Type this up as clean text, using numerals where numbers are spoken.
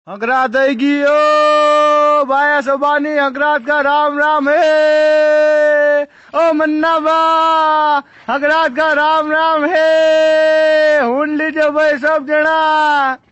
हकरात आएगी ओ भाया सोबानी हकरात का राम राम है ओ मन्ना बा हकरात का राम राम है हुन लीजिए भाई सब जना।